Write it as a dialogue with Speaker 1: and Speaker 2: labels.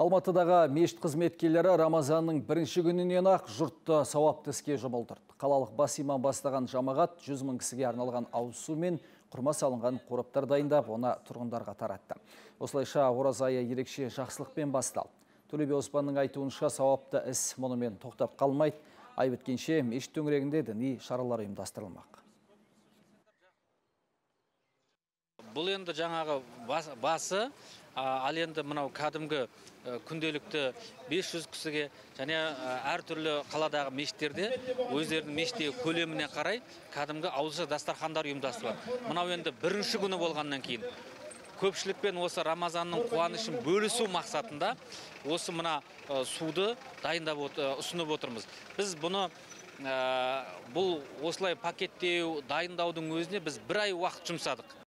Speaker 1: Алматыдағы мешіт қызметкерлері Рамазанның бірінші күнінен ақ жұртты сауапты іске жұмылдырды. Қалалық бас имам бастаған жамағат 100 мың кісіге арналған ауыз су мен құрма салынған қораптар дайындап, оны тұрғындарға таратты. Осылайша ораза айы ерекше жақсылықпен басталды. Төлебе Оспанның айтуынша сауапты іс мұнымен тоқтап қалмайды. Ай біткенше мешіт төңірегінде діни шаралар ұйымдастырылмақ.
Speaker 2: Бұл енді жаңағы басы, ал енді мынау кәдімгі күнделікті 500 кісіге және әртүрлі қаладағы мешіттерде өздерінің мешіттегі көлеміне қарай кәдімгі ауызша дастархандар ұйымдастырылады. Мынау енді бірінші күні болғаннан кейін көпшілікпен осы Рамазанның қуанышын бөлісу мақсатында осы мына суды дайындап ұсынып отырмыз. Біз бұны бұл осылай пакеттеу, дайындаудың өзіне біз бір ай уақыт жұмсадық.